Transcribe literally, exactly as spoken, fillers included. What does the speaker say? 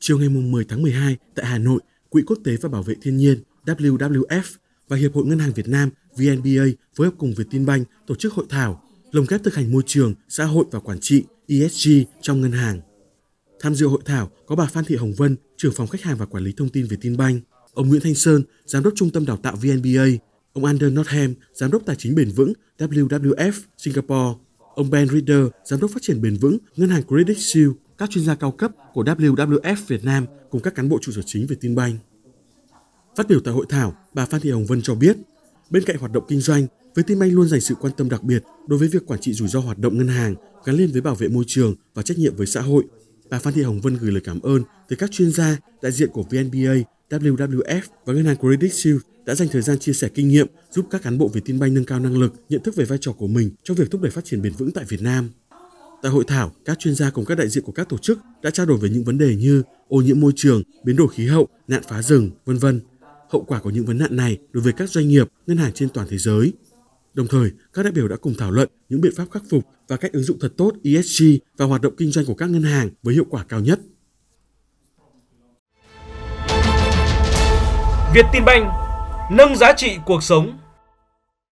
Chiều ngày mười tháng mười hai tại Hà Nội, Quỹ Quốc tế và Bảo vệ Thiên nhiên W W F và Hiệp hội Ngân hàng Việt Nam V N B A phối hợp cùng Vietinbank tổ chức hội thảo lồng ghép thực hành môi trường, xã hội và quản trị E S G trong ngân hàng. Tham dự hội thảo có bà Phan Thị Hồng Vân, trưởng phòng khách hàng và quản lý thông tin Vietinbank, ông Nguyễn Thanh Sơn, giám đốc trung tâm đào tạo V N B A, ông Ander Northam, giám đốc tài chính bền vững W W F Singapore, ông Ben Reader, giám đốc phát triển bền vững ngân hàng Credit Suisse, các chuyên gia cao cấp của W W F Việt Nam cùng các cán bộ trụ sở chính Vietinbank. Phát biểu tại hội thảo, bà Phan Thị Hồng Vân cho biết, bên cạnh hoạt động kinh doanh, Vietinbank luôn dành sự quan tâm đặc biệt đối với việc quản trị rủi ro hoạt động ngân hàng gắn liền với bảo vệ môi trường và trách nhiệm với xã hội. Bà Phan Thị Hồng Vân gửi lời cảm ơn tới các chuyên gia, đại diện của V N B A, W W F và ngân hàng Credit Suisse đã dành thời gian chia sẻ kinh nghiệm giúp các cán bộ Vietinbank nâng cao năng lực, nhận thức về vai trò của mình trong việc thúc đẩy phát triển bền vững tại Việt Nam. Tại hội thảo, các chuyên gia cùng các đại diện của các tổ chức đã trao đổi về những vấn đề như ô nhiễm môi trường, biến đổi khí hậu, nạn phá rừng, vân vân. Hậu quả của những vấn nạn này đối với các doanh nghiệp, ngân hàng trên toàn thế giới. Đồng thời, các đại biểu đã cùng thảo luận những biện pháp khắc phục và cách ứng dụng thật tốt E S G vào hoạt động kinh doanh của các ngân hàng với hiệu quả cao nhất. Vietinbank nâng giá trị cuộc sống.